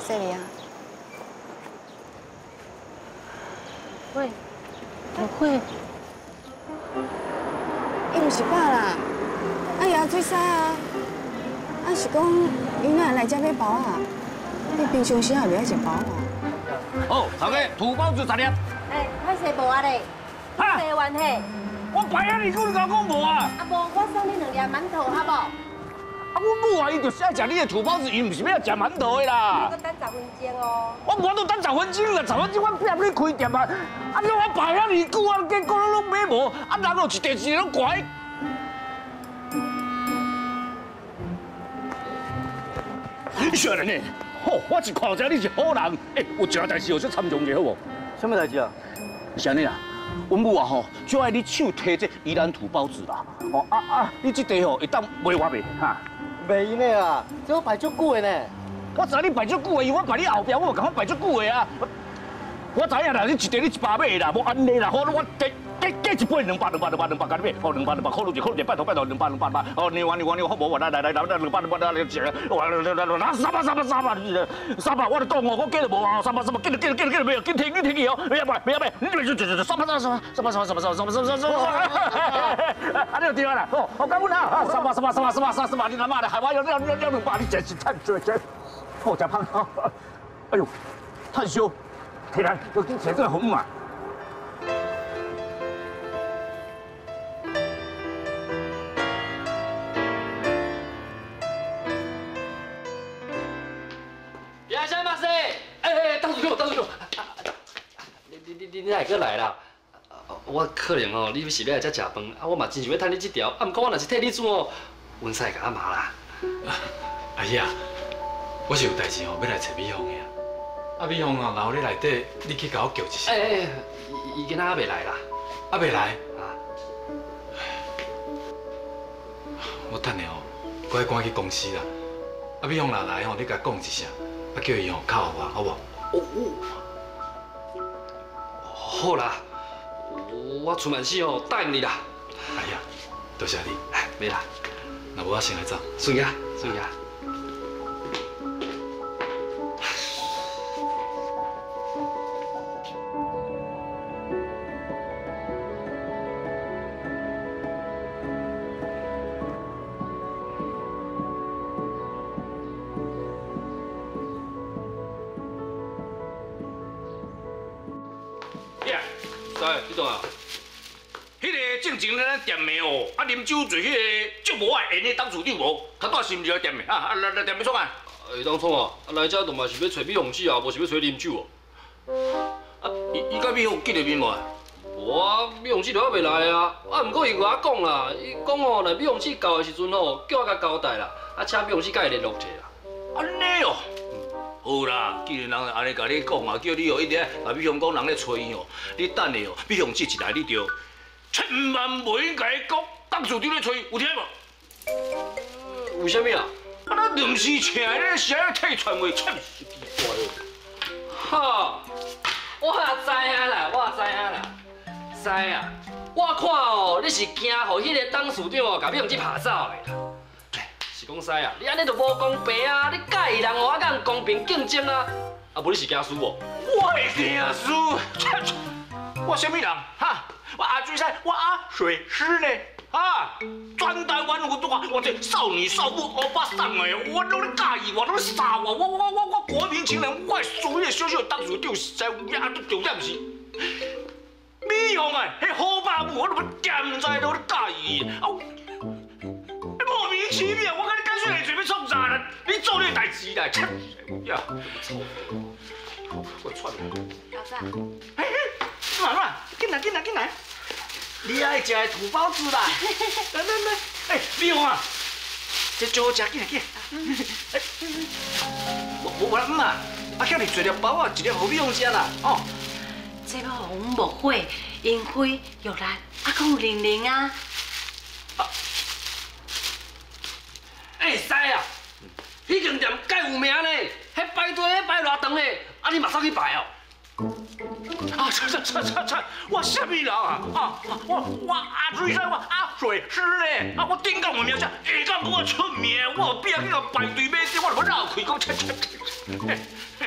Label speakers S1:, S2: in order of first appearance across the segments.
S1: 这里啊。
S2: 会，会。
S1: 伊唔是饱啦，伊也做啥啊？啊是讲伊哪来这买包啊？你平常时也袂爱食包啊？
S3: 好，头家土包子10粒。
S2: 哎，歹势无啊咧？
S3: 哈？
S2: 台湾嘿。
S3: 我排啊，你讲你甲我讲无啊？
S2: 啊无，我送你2粒馒头，好无？
S3: 啊，阮母啊，伊就是爱食你的土包子，伊唔是要食馒头的啦。
S2: 你等10分钟哦。
S3: 我无都等10分钟啦，10分钟我拼你开店啊！啊，你我排啊，你久啊，结果拢买无，啊，人有一地一个拢怪。你说人呢？吼，我是看者你是好人，有一件代志有说参详者好无？
S4: 什么代志啊？
S3: 是安尼啦，阮母啊吼，就爱你手提这宜兰土包子啦。哦你这地吼会当卖我袂哈？
S4: 袂用的啦，这我排足久的呢。
S3: 我知你排足久的，因为我排你后壁，我讲我排足久的啊。我知影啦，你一地你100买啦，无安尼啦，好，我加一杯200，甲你买，哦200，考虑一拜托200，哦你好无？来200，来吃，我300，我就讲哦，我加就无啊，300，加没有，紧停去哦，不要买，你300，啊你有对啦，哦，我讲阮啊，300，你他妈的害我要200，你真是太绝，好食胖啊，哎呦，太羞。铁男，要紧找这个红嘛。
S5: 别下马噻！哎，当主给我。你哪个来啦？我可能哦，你是要来这食饭，啊，我嘛真想要趁你这条，啊，不过我若是替你做哦，阮婿甲阿妈啦。
S6: 阿姨啊，我是有代志哦，要来找美凤的。啊，美凤啊，然后你内底，你去甲我叫一声。
S5: 伊今仔还袂来啦。
S6: 啊，袂来？
S5: 啊。
S6: 我等下哦，我要赶去公司啦。啊，美凤若来吼，你甲讲一声，啊，叫伊吼靠我，好无？
S5: 好啦，我出门时吼答应你啦。
S6: 哎呀，多谢你。
S5: 袂啦，
S6: 那我先来走。
S5: 顺呀。你懂啊？迄个正经咱店的哦，啊啉酒做迄个足无爱缘的当处长无，他带是毋是来店的啊？来店要创啊？当创啊？来这都嘛是要找美凤姐啊，无是要找啉酒哦。啊，伊甲美凤见着面无？无啊，美凤姐就还袂来啊。啊，不过伊甲我讲啦，伊讲哦，若美凤姐到的时阵哦，叫我甲交代啦，啊，请美凤姐甲伊联络一下啦。安尼哦。好啦，既然人安尼甲你讲啊，叫你哦一定甲美凤讲人咧找伊哦，你等下哦，美凤姐一来你就千万袂应该讲当处长咧找伊，有听无？为什么啊？啊，咱临时请咧是爱替传话，真是奇怪哦。哈，我也知影啦，知啊。我看哦，你是惊互迄个董事长哦，甲美凤姐拍走的啦。是讲师啊，你安尼就无公平啊！你介意人哦，啊，甲人公平竞争啊？啊，无你是惊输无？我会惊输！我什么人哈？我阿水师，我阿水师呢？啊！全台湾我这少女少妇欧巴桑的，我拢咧介意，我拢咧杀我国民情人，我属于小小董事长，实在有影都重点是。美凤啊，迄好爸母我都要点在都咧介意啊！莫名其妙，我跟你干脆来准备创啥呢？你做你的代志啦，切！呀，臭！我串你。
S2: 老大。
S5: 妈，进来！你爱食的土包子啦！来，哎，美凤啊，这最好食，进来！我啦，啊，叫你做粒包啊，一粒给美凤吃啦，哦。
S2: 这要互阮莫会，英辉、玉兰，啊，讲有玲玲啊。哎，师啊，迄间店介有名呢，迄排队迄排偌长呢，啊，你马上去排哦。
S5: 啊，我什么人啊？我阿水生，我阿水是嘞，啊，我顶讲我名声，下讲我出名，我有必要去个排队买酒，我就要绕开讲切。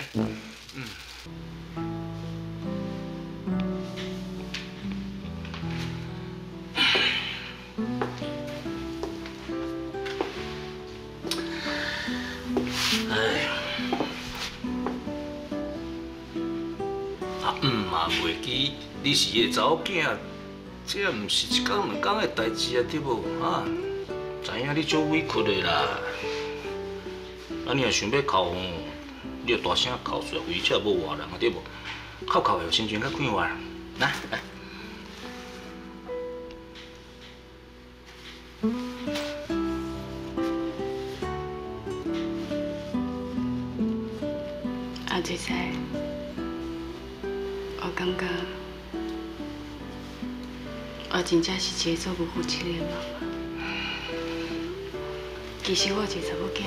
S5: 袂记你是个查某囝，这毋是一工两工的代志啊，对无？哈，知影你足委屈的啦。啊，你若想要哭，你就大声哭出来，而且无外人啊，对无？哭哭的心情较快活。来来。
S1: 阿水仔。我感觉，我真正是一个做不负责任的妈妈。其实我有一个查某囝，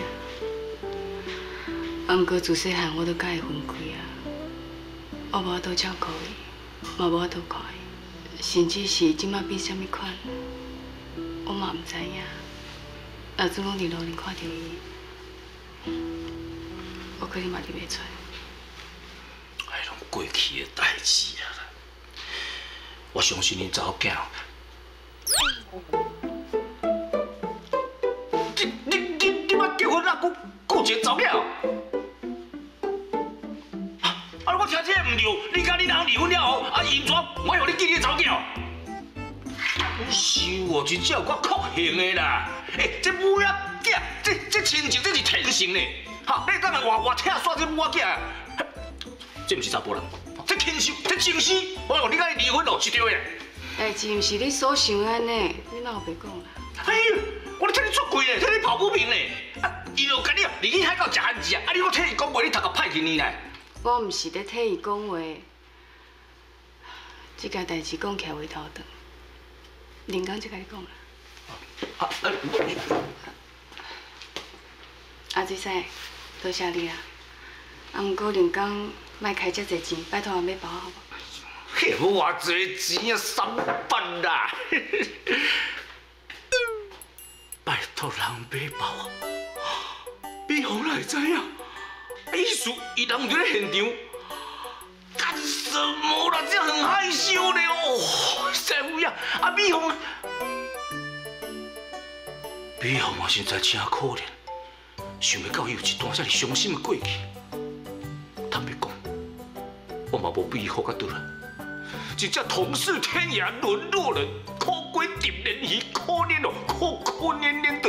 S1: 不过自细汉我就甲伊分开啊。我无法度照顾伊，嘛无法度看伊，甚至是即摆变什么款，我嘛唔知影。老祖拢伫路顶看到伊，我可能嘛认袂出来。
S5: 过去的代志啊！我相信恁查某囝，你要结婚啊？顾一个查某囝？啊！我听这唔对，你甲你人离婚了后，啊，因怎我让你记你查某囝？是哦，真正有够酷刑的啦！这母仔囝，这亲情，这是天性的。哈，你敢来话拆煞这母仔囝？这不是查甫人，这天生，这情死！哎呦，你甲伊离婚咯，是对的。
S1: 代志唔是你所想的安尼，你哪有白讲啦？
S5: 哎呦，我咧替你出柜咧，替你抱不平咧。啊，伊就甲你离去海到食番薯啊，啊，你搁替伊讲话，你头壳歹去呢啦。
S1: 我唔是咧替伊讲话，这件代志讲起来话头长，林刚就甲你讲啦。阿水仔，多谢你啦。啊，不过林刚。莫开遮侪钱，拜托我买包好无？
S5: 嘿，无偌侪钱啊，300啦！拜托人买包，美红哪会知影？意思伊人就咧现场，干什么啦？这样很害羞的哦，师傅呀！啊，美红嘛现在真可怜，想袂到伊有一段遮尔伤心的过去。坦白讲。我嘛无比好甲倒来，真正同是天涯沦落人，可归蝶人鱼，可怜哦，可怜